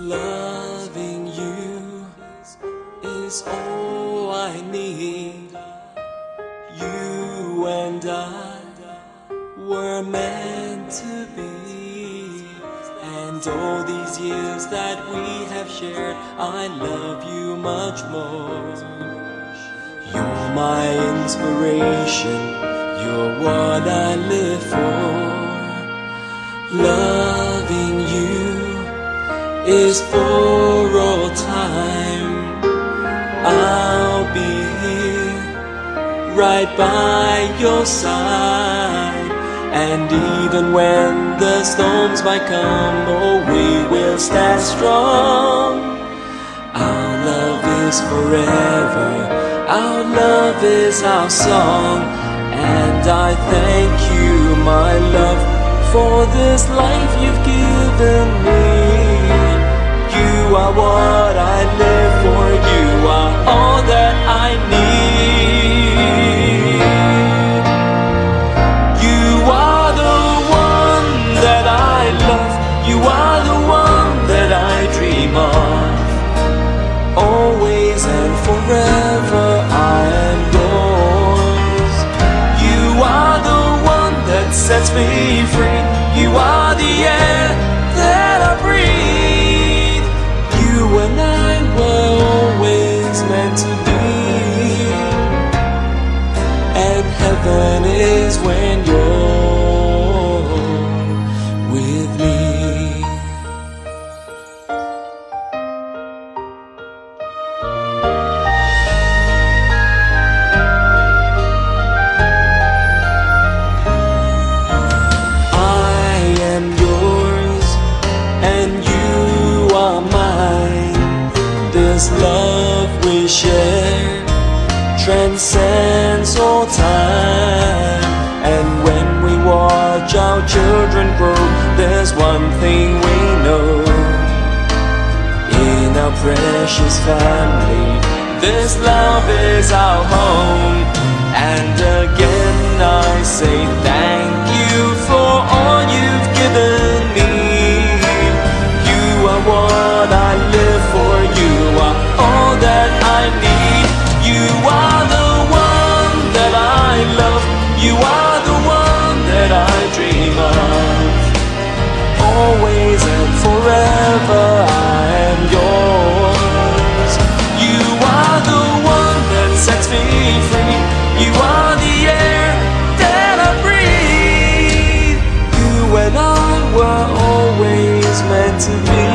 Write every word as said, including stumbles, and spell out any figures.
Loving you is all I need. You and I were meant to be, and all these years that we have shared, I love you much more. You're my inspiration, you're what I live for. Loving you is for all time. I'll be here right by your side, and even when the storms might come, oh, we will stand strong. Our love is forever, our love is our song, and I thank you, my love, for this life you've given me. You are what I live for, you are all that I need. You are the one that I love, you are the one that I dream of. Always and forever I am yours. You are the one that sets me free, you are the air that I breathe. You and I were always meant to be, and heaven is when you're with me. I am yours and you are mine. This love we share transcends all time, and when we watch our children grow, there's one thing we know. In our precious family, this love is our home. And again I say thank you for all you've given me. You are what I live for, you are all that I need. You are the one that I love, you are the one that I dream of. Always and forever I am yours. You are the one that sets me free, you are the air that I breathe. You and I were always meant to be.